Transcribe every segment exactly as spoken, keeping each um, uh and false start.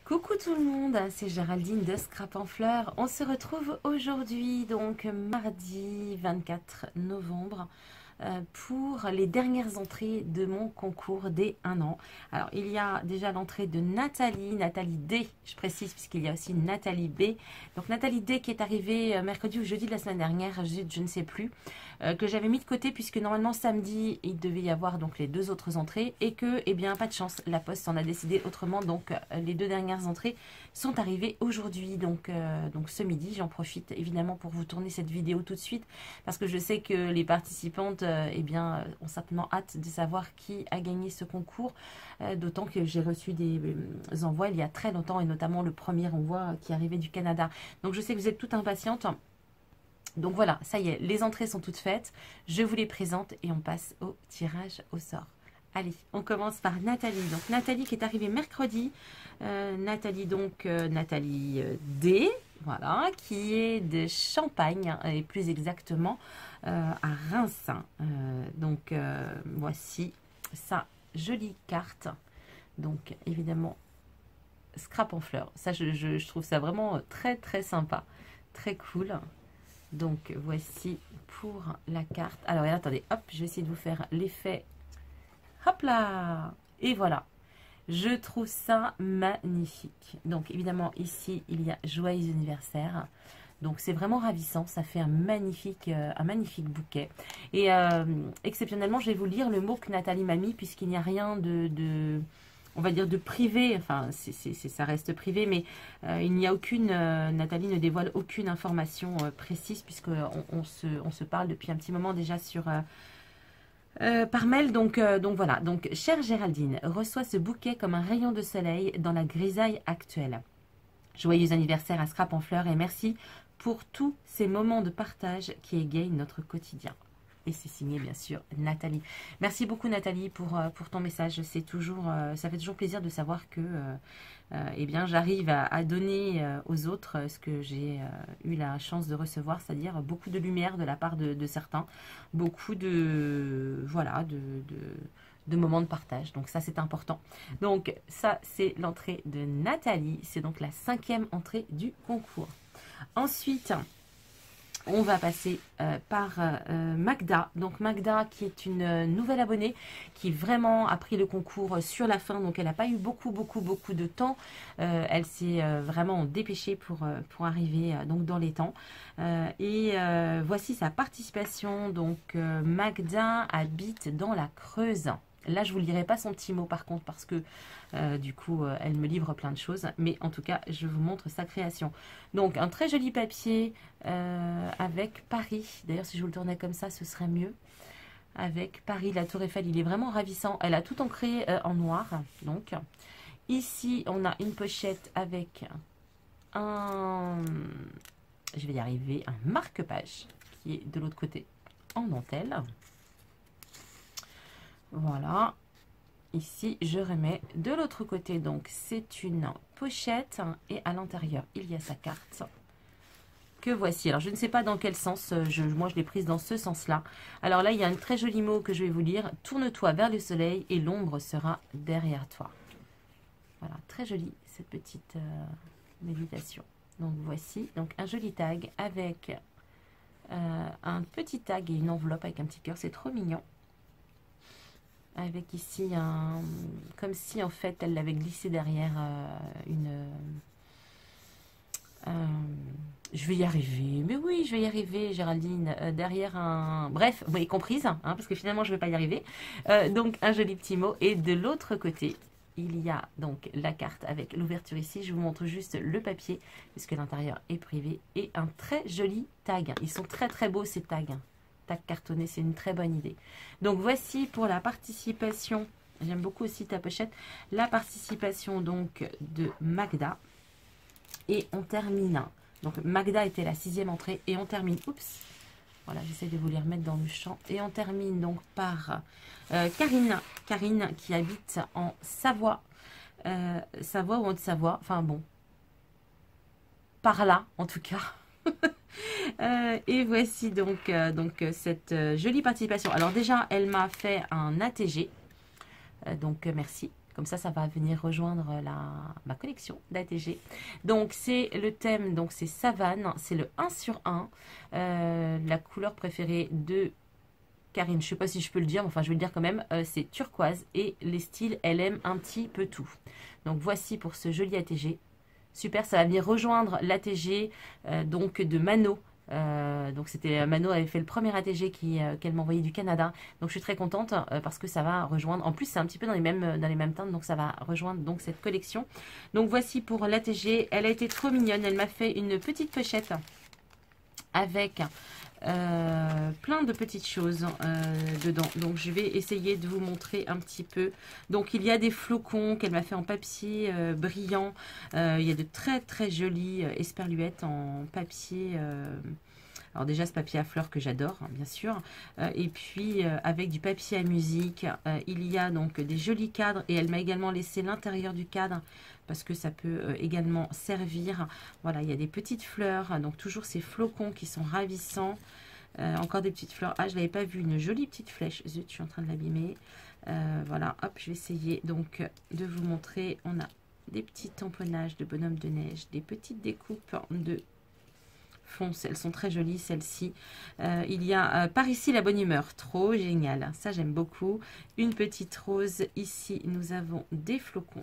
Coucou tout le monde, c'est Géraldine de Scrap en Fleurs. On se retrouve aujourd'hui, donc mardi vingt-quatre novembre, euh, pour les dernières entrées de mon concours des un an. Alors, il y a déjà l'entrée de Nathalie, Nathalie D, je précise, puisqu'il y a aussi Nathalie B. Donc, Nathalie D qui est arrivée mercredi ou jeudi de la semaine dernière, je, je ne sais plus, euh, que j'avais mis de côté, puisque normalement samedi, il devait y avoir donc les deux autres entrées, et que, eh bien, pas de chance, la Poste en a décidé autrement, donc les deux dernières entrées sont arrivées aujourd'hui, donc, euh, donc ce midi. J'en profite évidemment pour vous tourner cette vidéo tout de suite, parce que je sais que les participantes euh, eh bien, ont simplement hâte de savoir qui a gagné ce concours, euh, d'autant que j'ai reçu des euh, envois il y a très longtemps, et notamment le premier envoi qui arrivait du Canada. Donc je sais que vous êtes toutes impatientes. Donc voilà, ça y est, les entrées sont toutes faites, je vous les présente et on passe au tirage au sort. Allez, on commence par Nathalie. Donc Nathalie qui est arrivée mercredi. Euh, Nathalie, donc euh, Nathalie euh, D, voilà, qui est de Champagne, et plus exactement euh, à Reims. Euh, donc euh, voici sa jolie carte. Donc évidemment, Scrap en Fleurs. Ça, je, je, je trouve ça vraiment très très sympa, très cool. Donc voici pour la carte. Alors attendez, hop, je vais essayer de vous faire l'effet. Hop là! Et voilà. Je trouve ça magnifique. Donc évidemment ici il y a joyeux anniversaire. Donc c'est vraiment ravissant. Ça fait un magnifique, euh, un magnifique bouquet. Et euh, exceptionnellement je vais vous lire le mot que Nathalie m'a mis, puisqu'il n'y a rien de, de, on va dire de privé. Enfin c'est, c'est, ça reste privé, mais euh, il n'y a aucune, euh, Nathalie ne dévoile aucune information euh, précise, puisque on, on, se, on se parle depuis un petit moment déjà sur... Euh, Euh, par mail, donc, euh, donc voilà. Donc, chère Géraldine, reçois ce bouquet comme un rayon de soleil dans la grisaille actuelle. Joyeux anniversaire à Scrap en Fleurs et merci pour tous ces moments de partage qui égayent notre quotidien. Et c'est signé bien sûr Nathalie. Merci beaucoup Nathalie pour, euh, pour ton message. C'est toujours, euh, ça fait toujours plaisir de savoir que euh, euh, eh bien, j'arrive à, à donner euh, aux autres ce que j'ai euh, eu la chance de recevoir, c'est-à-dire beaucoup de lumière de la part de, de certains, beaucoup de, voilà, de, de, de moments de partage. Donc ça c'est important. Donc ça c'est l'entrée de Nathalie. C'est donc la cinquième entrée du concours. Ensuite, on va passer euh, par euh, Magda. Donc Magda qui est une euh, nouvelle abonnée qui vraiment a pris le concours sur la fin. Donc elle n'a pas eu beaucoup beaucoup beaucoup de temps. Euh, elle s'est euh, vraiment dépêchée pour, euh, pour arriver euh, donc dans les temps. Euh, et euh, voici sa participation. Donc euh, Magda habite dans la Creuse. Là, je ne vous lirai pas son petit mot par contre parce que euh, du coup, euh, elle me livre plein de choses. Mais en tout cas, je vous montre sa création. Donc, un très joli papier euh, avec Paris. D'ailleurs, si je vous le tournais comme ça, ce serait mieux. Avec Paris, la Tour Eiffel, il est vraiment ravissant. Elle a tout ancré euh, en noir. Donc, ici, on a une pochette avec un... Je vais y arriver, un marque-page qui est de l'autre côté en dentelle. Voilà, ici je remets de l'autre côté, donc c'est une pochette et à l'intérieur il y a sa carte que voici. Alors je ne sais pas dans quel sens, je, moi je l'ai prise dans ce sens-là. Alors là il y a un très joli mot que je vais vous lire, tourne-toi vers le soleil et l'ombre sera derrière toi. Voilà, très jolie cette petite euh, méditation. Donc voici donc un joli tag avec euh, un petit tag et une enveloppe avec un petit cœur, c'est trop mignon. Avec ici un... Comme si en fait elle l'avait glissé derrière euh, une... Euh, je vais y arriver. Mais oui, je vais y arriver Géraldine. Euh, derrière un... Bref, vous m'avez comprise, hein, parce que finalement je ne vais pas y arriver. Euh, donc un joli petit mot. Et de l'autre côté, il y a donc la carte avec l'ouverture ici. Je vous montre juste le papier, puisque l'intérieur est privé. Et un très joli tag. Ils sont très très beaux ces tags. Tag cartonné, c'est une très bonne idée. Donc voici pour la participation, j'aime beaucoup aussi ta pochette, la participation donc de Magda. Et on termine, donc Magda était la sixième entrée et on termine, oups, voilà, j'essaie de vous les remettre dans le champ. Et on termine donc par euh, Karine, Karine qui habite en Savoie, euh, Savoie ou Haute-Savoie, enfin bon, par là en tout cas. Euh, et voici donc, euh, donc cette euh, jolie participation. Alors déjà, elle m'a fait un A T G. Euh, donc euh, merci. Comme ça, ça va venir rejoindre la, ma collection d'A T G. Donc, c'est le thème, donc c'est Savane. C'est le un sur un. Euh, la couleur préférée de Karine. Je ne sais pas si je peux le dire, mais enfin, je vais le dire quand même. Euh, c'est turquoise et les styles, elle aime un petit peu tout. Donc, voici pour ce joli A T G. Super, ça va venir rejoindre l'A T G euh, donc de Mano. Euh, donc c'était Mano avait fait le premier A T G qui, euh, qu'elle m'a envoyé du Canada. Donc je suis très contente euh, parce que ça va rejoindre. En plus c'est un petit peu dans les mêmes dans les mêmes teintes, donc ça va rejoindre donc cette collection. Donc voici pour l'A T G. Elle a été trop mignonne. Elle m'a fait une petite pochette avec euh, plein de petites choses euh, dedans. Donc je vais essayer de vous montrer un petit peu. Donc il y a des flocons qu'elle m'a fait en papier euh, brillant. Euh, il y a de très très jolies euh, esperluettes en papier. Euh, alors déjà ce papier à fleurs que j'adore, hein, bien sûr. Euh, et puis euh, avec du papier à musique. Euh, il y a donc des jolis cadres et elle m'a également laissé l'intérieur du cadre parce que ça peut euh, également servir. Voilà, il y a des petites fleurs, donc toujours ces flocons qui sont ravissants. Euh, encore des petites fleurs. Ah, je ne l'avais pas vu, une jolie petite flèche. Zut, je suis en train de l'abîmer. Euh, voilà, hop, je vais essayer donc de vous montrer. On a des petits tamponnages de bonhomme de neige, des petites découpes de fonce. Elles sont très jolies, celles-ci. Euh, il y a euh, par ici la bonne humeur. Trop génial. Ça, j'aime beaucoup. Une petite rose. Ici, nous avons des flocons.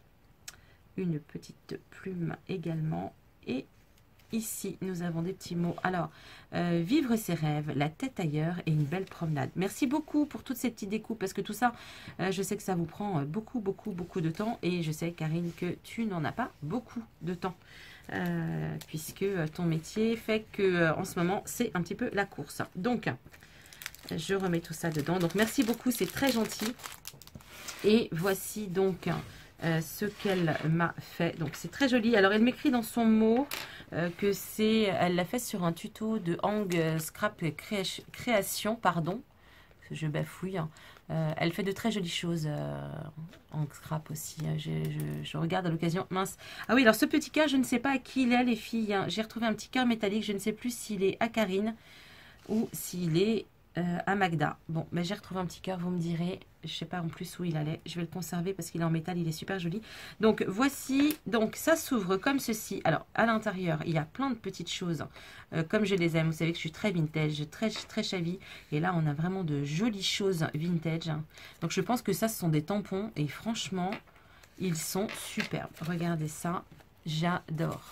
Une petite plume également. Et ici, nous avons des petits mots. Alors, euh, vivre ses rêves, la tête ailleurs et une belle promenade. Merci beaucoup pour toutes ces petites découpes parce que tout ça, euh, je sais que ça vous prend beaucoup, beaucoup, beaucoup de temps. Et je sais, Karine, que tu n'en as pas beaucoup de temps. Euh, puisque ton métier fait que euh, en ce moment, c'est un petit peu la course. Donc, je remets tout ça dedans. Donc, merci beaucoup, c'est très gentil. Et voici donc... Euh, ce qu'elle m'a fait. Donc c'est très joli. Alors elle m'écrit dans son mot euh, que c'est, elle l'a fait sur un tuto de Hang Scrap Création, pardon, je bafouille. Hein. Euh, elle fait de très jolies choses euh, en scrap aussi. Je, je, je regarde à l'occasion. Mince. Ah oui, alors ce petit cœur, je ne sais pas à qui il est, les filles. Hein. J'ai retrouvé un petit cœur métallique. Je ne sais plus s'il est à Karine ou s'il est euh, à Magda. Bon, mais j'ai retrouvé un petit cœur, vous me direz. Je ne sais pas en plus où il allait. Je vais le conserver parce qu'il est en métal, il est super joli. Donc voici, donc ça s'ouvre comme ceci. Alors à l'intérieur, il y a plein de petites choses euh, comme je les aime. Vous savez que je suis très vintage, très très chavie. Et là, on a vraiment de jolies choses vintage. Donc je pense que ça, ce sont des tampons. Et franchement, ils sont superbes. Regardez ça, j'adore.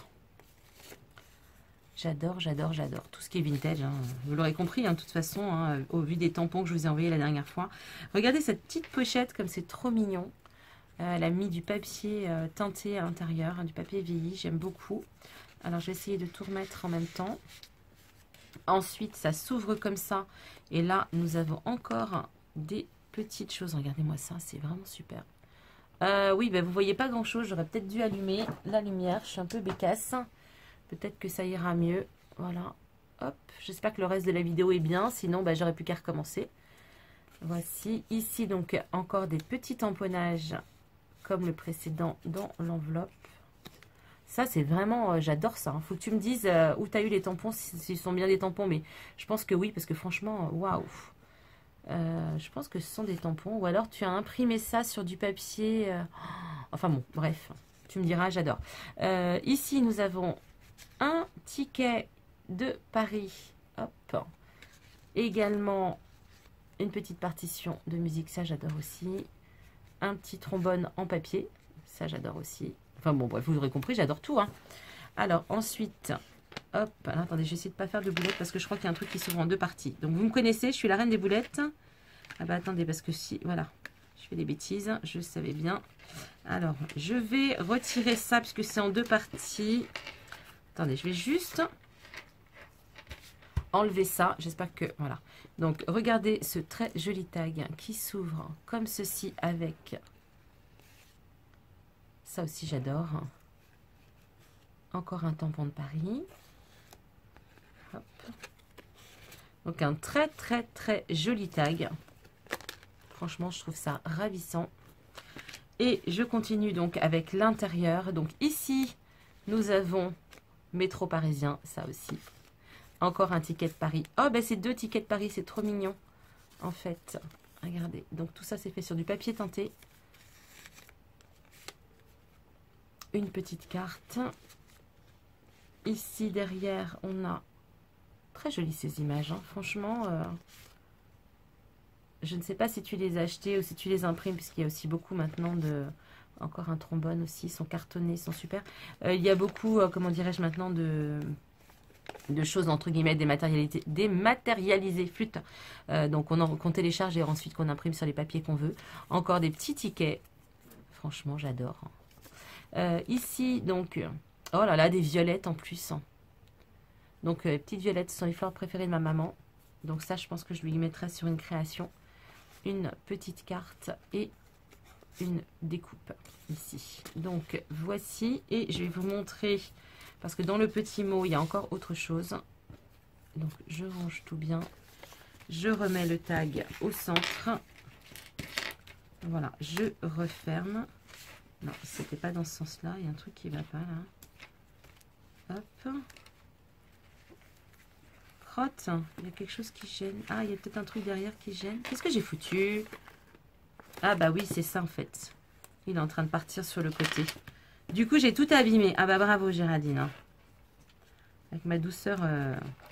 J'adore, j'adore, j'adore. Tout ce qui est vintage, hein. Vous l'aurez compris, hein, de toute façon, hein, au vu des tampons que je vous ai envoyés la dernière fois. Regardez cette petite pochette, comme c'est trop mignon. Euh, elle a mis du papier euh, teinté à l'intérieur, hein, du papier vieilli, j'aime beaucoup. Alors, je vais essayer de tout remettre en même temps. Ensuite, ça s'ouvre comme ça. Et là, nous avons encore des petites choses. Regardez-moi ça, c'est vraiment super. Euh, oui, ben, vous ne voyez pas grand-chose. J'aurais peut-être dû allumer la lumière. Je suis un peu bécasse. Peut-être que ça ira mieux. Voilà. Hop. J'espère que le reste de la vidéo est bien. Sinon, bah, j'aurais plus qu'à recommencer. Voici. Ici, donc, encore des petits tamponnages comme le précédent dans l'enveloppe. Ça, c'est vraiment... Euh, j'adore ça. Il hein. Faut que tu me dises euh, où tu as eu les tampons, s'ils si, si sont bien des tampons. Mais je pense que oui, parce que franchement, waouh. Euh, je pense que ce sont des tampons. Ou alors, tu as imprimé ça sur du papier. Euh... Enfin bon, bref. Tu me diras, j'adore. Euh, ici, nous avons... un ticket de Paris, hop, également une petite partition de musique, ça j'adore aussi, un petit trombone en papier, ça j'adore aussi, enfin bon bref, vous aurez compris, j'adore tout, hein. Alors ensuite, hop, alors, attendez, j'essaie de pas faire de boulettes parce que je crois qu'il y a un truc qui s'ouvre en deux parties, donc vous me connaissez, je suis la reine des boulettes, ah bah attendez, parce que si, voilà, je fais des bêtises, je savais bien, alors je vais retirer ça parce que c'est en deux parties. Attendez, je vais juste enlever ça. J'espère que... Voilà. Donc, regardez ce très joli tag qui s'ouvre comme ceci avec... Ça aussi, j'adore. Encore un tampon de Paris. Hop. Donc, un très, très, très joli tag. Franchement, je trouve ça ravissant. Et je continue donc avec l'intérieur. Donc, ici, nous avons... métro parisien, ça aussi. Encore un ticket de Paris. Oh, ben c'est deux tickets de Paris, c'est trop mignon. En fait, regardez. Donc tout ça, c'est fait sur du papier teinté. une petite carte. Ici, derrière, on a... Très jolies ces images, hein. Franchement, euh, je ne sais pas si tu les as achetées ou si tu les imprimes, puisqu'il y a aussi beaucoup maintenant de... Encore un trombone aussi, ils sont cartonnés, ils sont super. Euh, il y a beaucoup, euh, comment dirais-je maintenant, de... de choses entre guillemets dématérialisées, dématérialisées flûte. Euh, donc on, en, qu'on télécharge et ensuite qu'on imprime sur les papiers qu'on veut. Encore des petits tickets. Franchement, j'adore. Euh, ici, donc, oh là là, des violettes en plus. Donc, euh, petites violettes, ce sont les fleurs préférées de ma maman. Donc ça, je pense que je lui mettrai sur une création. Une petite carte et une découpe ici. Donc, voici. Et je vais vous montrer, parce que dans le petit mot, il y a encore autre chose. Donc, je range tout bien. Je remets le tag au centre. Voilà, je referme. Non, c'était pas dans ce sens-là. Il y a un truc qui va pas là. Hop. Crotte. Il y a quelque chose qui gêne. Ah, il y a peut-être un truc derrière qui gêne. Qu'est-ce que j'ai foutu? Ah bah oui, c'est ça en fait. Il est en train de partir sur le côté. Du coup, j'ai tout abîmé. Ah bah bravo Géraldine. Avec ma douceur. Euh...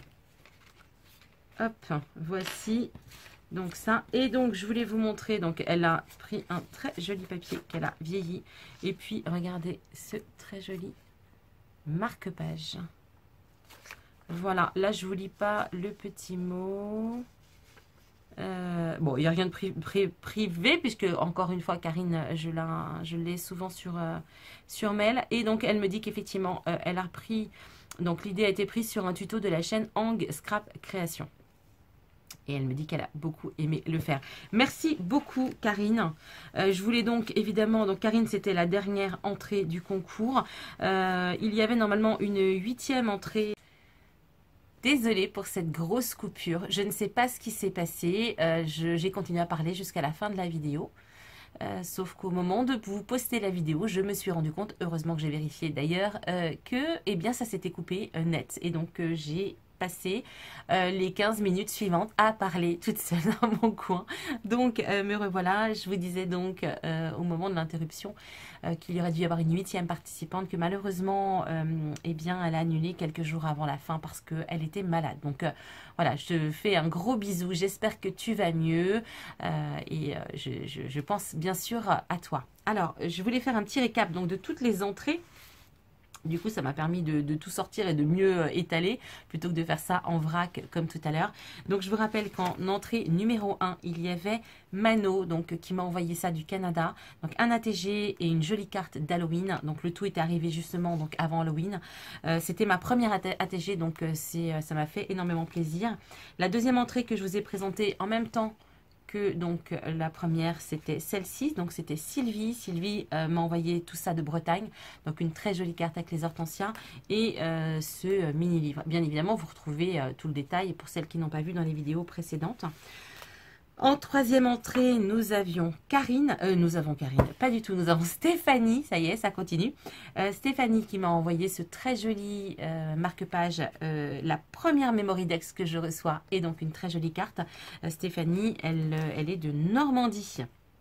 Hop, voici. Donc ça, et donc je voulais vous montrer, donc elle a pris un très joli papier qu'elle a vieilli. Et puis regardez ce très joli marque-page. Voilà, là je vous lis pas le petit mot. Euh, bon, il n'y a rien de pri pri privé, puisque encore une fois, Karine, je la, je l'ai souvent sur, euh, sur mail. Et donc elle me dit qu'effectivement, euh, elle a repris, donc l'idée a été prise sur un tuto de la chaîne Hang Scrap Création. Et elle me dit qu'elle a beaucoup aimé le faire. Merci beaucoup, Karine. Euh, je voulais donc, évidemment, donc Karine, c'était la dernière entrée du concours. Euh, il y avait normalement une huitième entrée. Désolée pour cette grosse coupure. Je ne sais pas ce qui s'est passé. Euh, j'ai continué à parler jusqu'à la fin de la vidéo. Euh, sauf qu'au moment de vous poster la vidéo, je me suis rendu compte, heureusement que j'ai vérifié d'ailleurs, euh, que eh bien, ça s'était coupé euh, net. Et donc, euh, j'ai passé euh, les quinze minutes suivantes à parler toute seule dans mon coin. Donc, euh, me revoilà. Je vous disais donc euh, au moment de l'interruption euh, qu'il y aurait dû y avoir une huitième participante que malheureusement, euh, eh bien, elle a annulé quelques jours avant la fin parce qu'elle était malade. Donc, euh, voilà, je te fais un gros bisou. J'espère que tu vas mieux euh, et euh, je, je, je pense bien sûr à toi. Alors, je voulais faire un petit récap donc de toutes les entrées. Du coup, ça m'a permis de, de tout sortir et de mieux étaler plutôt que de faire ça en vrac comme tout à l'heure. Donc, je vous rappelle qu'en entrée numéro un, il y avait Mano, donc qui m'a envoyé ça du Canada. Donc, un A T G et une jolie carte d'Halloween. Donc, le tout est arrivé justement donc avant Halloween. Euh, C'était ma première A T G, donc c'est, ça m'a fait énormément plaisir. La deuxième entrée que je vous ai présentée en même temps que donc la première c'était celle-ci, donc c'était Sylvie. Sylvie euh, m'a envoyé tout ça de Bretagne, donc une très jolie carte avec les hortensias et euh, ce mini-livre. Bien évidemment, vous retrouvez euh, tout le détail pour celles qui n'ont pas vu dans les vidéos précédentes. En troisième entrée, nous avions Karine, euh, nous avons Karine, pas du tout, nous avons Stéphanie, ça y est, ça continue. Euh, Stéphanie qui m'a envoyé ce très joli euh, marque-page, euh, la première Memory Dex que je reçois, et donc une très jolie carte. Euh, Stéphanie, elle, elle est de Normandie.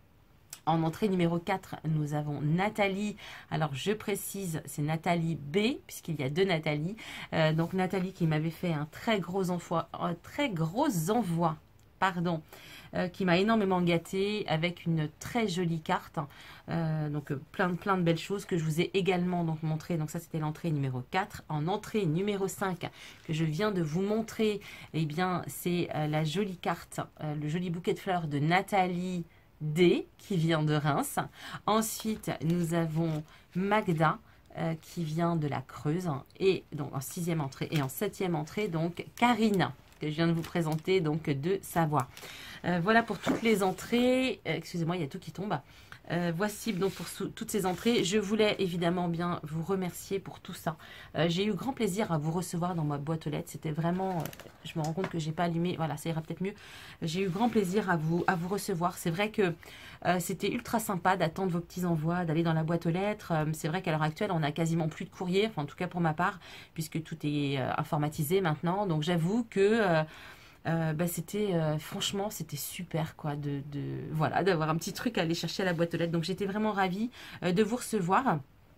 En entrée numéro quatre, nous avons Nathalie. Alors, je précise, c'est Nathalie B, puisqu'il y a deux Nathalie. Euh, donc, Nathalie qui m'avait fait un très gros envoi, un très gros envoi, pardon, Euh, qui m'a énormément gâtée avec une très jolie carte. Euh, donc euh, plein, plein de belles choses que je vous ai également donc montré. Donc ça c'était l'entrée numéro quatre. En entrée numéro cinq que je viens de vous montrer, eh bien c'est euh, la jolie carte, euh, le joli bouquet de fleurs de Nathalie D qui vient de Reims. Ensuite nous avons Magda euh, qui vient de la Creuse. Et donc en sixième entrée et en septième entrée donc Karine que je viens de vous présenter donc de Savoie. Euh, voilà pour toutes les entrées. Euh, Excusez-moi, il y a tout qui tombe. Euh, voici donc pour toutes ces entrées. Je voulais évidemment bien vous remercier pour tout ça. Euh, j'ai eu grand plaisir à vous recevoir dans ma boîte aux lettres. C'était vraiment... Euh, je me rends compte que j'ai pas allumé. Voilà, ça ira peut-être mieux. J'ai eu grand plaisir à vous, à vous recevoir. C'est vrai que euh, c'était ultra sympa d'attendre vos petits envois, d'aller dans la boîte aux lettres. Euh, C'est vrai qu'à l'heure actuelle, on n'a quasiment plus de courrier. Enfin, en tout cas pour ma part, puisque tout est euh, informatisé maintenant. Donc j'avoue que... Euh, Euh, bah, c'était euh, franchement c'était super quoi de, de voilà d'avoir un petit truc à aller chercher à la boîte aux lettres. Donc j'étais vraiment ravie euh, de vous recevoir.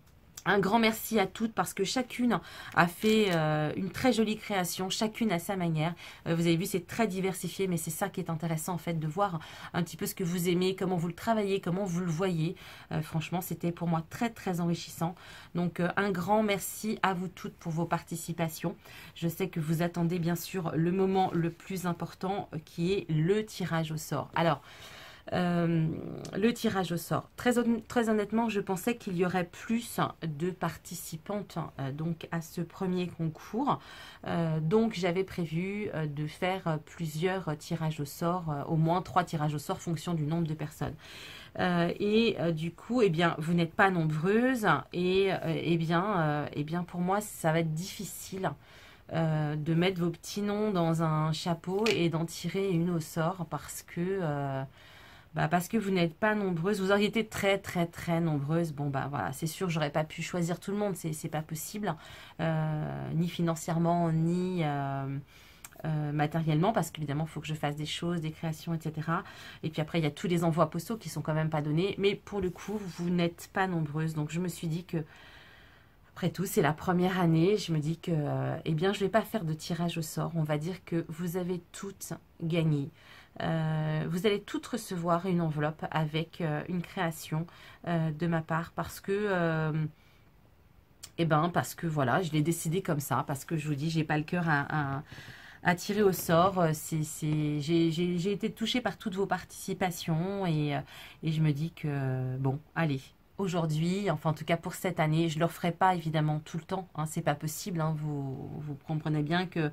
Un grand merci à toutes parce que chacune a fait euh, une très jolie création, chacune à sa manière. Euh, vous avez vu, c'est très diversifié, mais c'est ça qui est intéressant en fait, de voir un petit peu ce que vous aimez, comment vous le travaillez, comment vous le voyez. Euh, franchement, c'était pour moi très très enrichissant. Donc euh, un grand merci à vous toutes pour vos participations. Je sais que vous attendez bien sûr le moment le plus important euh, qui est le tirage au sort. Alors, Euh, le tirage au sort. Très, hon très honnêtement, je pensais qu'il y aurait plus de participantes euh, donc à ce premier concours. Euh, donc, j'avais prévu euh, de faire plusieurs tirages au sort, euh, au moins trois tirages au sort, fonction du nombre de personnes. Euh, et euh, du coup, eh bien, vous n'êtes pas nombreuses et euh, eh bien, euh, eh bien, pour moi, ça va être difficile. Euh, de mettre vos petits noms dans un chapeau et d'en tirer une au sort parce que euh, bah parce que vous n'êtes pas nombreuses. Vous auriez été très très très nombreuses. Bon bah voilà, c'est sûr, j'aurais pas pu choisir tout le monde, c'est pas possible, euh, ni financièrement, ni euh, euh, matériellement, parce qu'évidemment, il faut que je fasse des choses, des créations, et cetera. Et puis après, il y a tous les envois postaux qui sont quand même pas donnés. Mais pour le coup, vous n'êtes pas nombreuses. Donc je me suis dit que, après tout, c'est la première année. Je me dis que, euh, eh bien, je vais pas faire de tirage au sort. On va dire que vous avez toutes gagné. Euh, vous allez toutes recevoir une enveloppe avec euh, une création euh, de ma part parce que, euh, eh ben, parce que voilà, je l'ai décidé comme ça, parce que je vous dis, j'ai pas le cœur à, à, à tirer au sort. C'est, c'est, j'ai été touchée par toutes vos participations et, et je me dis que, bon, allez. Aujourd'hui, enfin en tout cas pour cette année, je ne le referai pas évidemment tout le temps, hein, c'est pas possible, hein, vous, vous comprenez bien que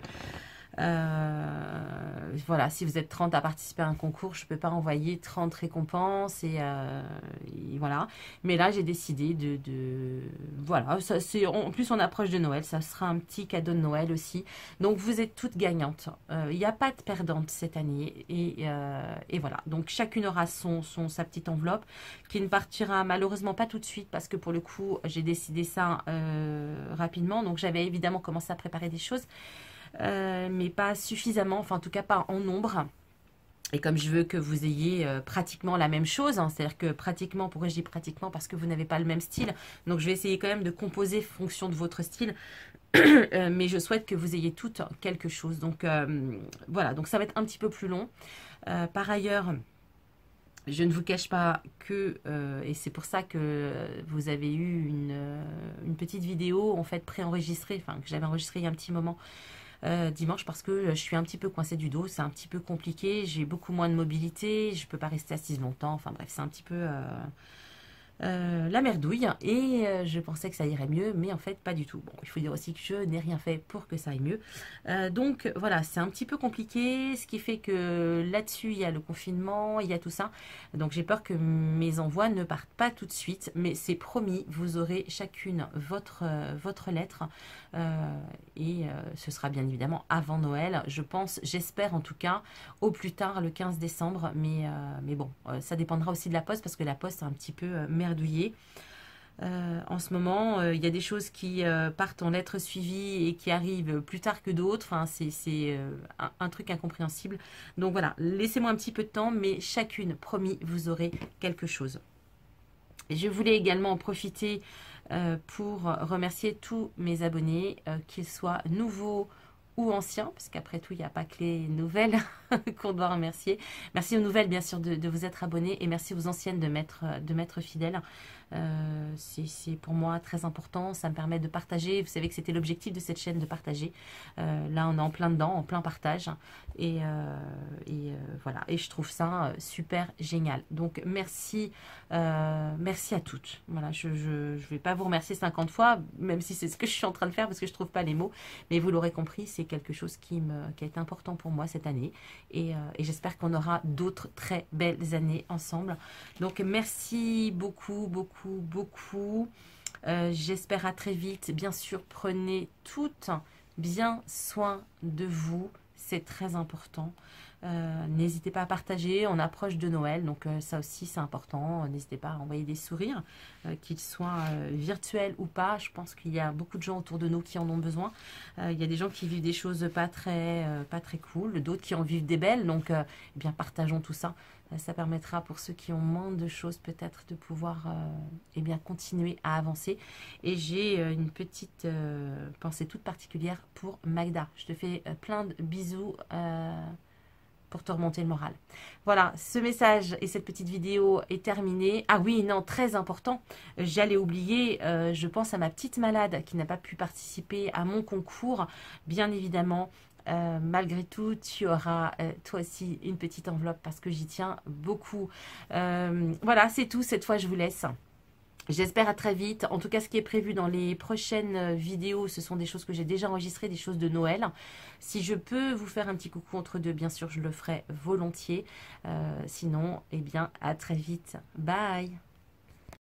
Euh, voilà, si vous êtes trente à participer à un concours, je ne peux pas envoyer trente récompenses et, euh, et voilà. Mais là, j'ai décidé de, de voilà, ça, c'est, en plus on approche de Noël, ça sera un petit cadeau de Noël aussi. Donc vous êtes toutes gagnantes. Il euh, n'y a pas de perdante cette année et, euh, et voilà. Donc chacune aura son, son sa petite enveloppe qui ne partira malheureusement pas tout de suite parce que pour le coup, j'ai décidé ça euh, rapidement. Donc j'avais évidemment commencé à préparer des choses. Euh, mais pas suffisamment, enfin en tout cas pas en nombre. Et comme je veux que vous ayez euh, pratiquement la même chose, hein, c'est-à-dire que pratiquement, pourquoi je dis pratiquement? Parce que vous n'avez pas le même style. Donc je vais essayer quand même de composer fonction de votre style. euh, mais je souhaite que vous ayez toutes quelque chose. Donc euh, voilà, donc ça va être un petit peu plus long. Euh, par ailleurs, je ne vous cache pas que, euh, et c'est pour ça que vous avez eu une, euh, une petite vidéo en fait préenregistrée, enfin que j'avais enregistrée il y a un petit moment, Euh, dimanche parce que je suis un petit peu coincée du dos, c'est un petit peu compliqué, j'ai beaucoup moins de mobilité, je peux pas rester assise longtemps, enfin bref, c'est un petit peu euh, euh, la merdouille et euh, je pensais que ça irait mieux, mais en fait pas du tout. Bon, il faut dire aussi que je n'ai rien fait pour que ça aille mieux. Euh, donc voilà, c'est un petit peu compliqué, ce qui fait que là-dessus il y a le confinement, il y a tout ça. Donc j'ai peur que mes envois ne partent pas tout de suite, mais c'est promis, vous aurez chacune votre, euh, votre lettre euh, et euh, ce sera bien évidemment avant Noël, je pense, j'espère en tout cas, au plus tard le quinze décembre, mais, euh, mais bon, euh, ça dépendra aussi de la poste parce que la poste est un petit peu euh, merdouillée. Euh, en ce moment, il euh, y a des choses qui euh, partent en lettres suivies et qui arrivent plus tard que d'autres. Enfin, c'est euh, un, un truc incompréhensible. Donc voilà, laissez-moi un petit peu de temps, mais chacune, promis, vous aurez quelque chose. Et je voulais également en profiter euh, pour remercier tous mes abonnés, euh, qu'ils soient nouveaux ou anciens, parce qu'après tout, il n'y a pas que les nouvelles qu'on doit remercier. Merci aux nouvelles, bien sûr, de, de vous être abonnés et merci aux anciennes de m'être de m'être fidèles. Euh, c'est pour moi très important, ça me permet de partager. Vous savez que c'était l'objectif de cette chaîne, de partager. Euh, là, on est en plein dedans, en plein partage. Et, euh, et euh, voilà, et je trouve ça super génial. Donc, merci, euh, merci à toutes. Voilà, je ne vais pas vous remercier cinquante fois, même si c'est ce que je suis en train de faire parce que je ne trouve pas les mots. Mais vous l'aurez compris, c'est quelque chose qui, me, qui a été important pour moi cette année. Et, euh, et j'espère qu'on aura d'autres très belles années ensemble. Donc, merci beaucoup, beaucoup, beaucoup. Euh, j'espère à très vite. Bien sûr, prenez toutes bien soin de vous. C'est très important. Euh, N'hésitez pas à partager, on approche de Noël, donc euh, ça aussi c'est important. N'hésitez pas à envoyer des sourires, euh, qu'ils soient euh, virtuels ou pas. Je pense qu'il y a beaucoup de gens autour de nous qui en ont besoin. Euh, il y a des gens qui vivent des choses pas très, euh, pas très cool, d'autres qui en vivent des belles, donc euh, eh bien partageons tout ça. Euh, ça permettra pour ceux qui ont moins de choses peut-être de pouvoir euh, eh bien continuer à avancer. Et j'ai euh, une petite euh, pensée toute particulière pour Magda. Je te fais euh, plein de bisous. Euh, pour te remonter le moral. Voilà, ce message et cette petite vidéo est terminée. Ah oui, non, très important, j'allais oublier, euh, je pense à ma petite malade qui n'a pas pu participer à mon concours. Bien évidemment, euh, malgré tout, tu auras euh, toi aussi une petite enveloppe parce que j'y tiens beaucoup. Euh, voilà, c'est tout, cette fois je vous laisse. J'espère à très vite. En tout cas, ce qui est prévu dans les prochaines vidéos, ce sont des choses que j'ai déjà enregistrées, des choses de Noël. Si je peux vous faire un petit coucou entre deux, bien sûr, je le ferai volontiers. Euh, sinon, eh bien, à très vite. Bye!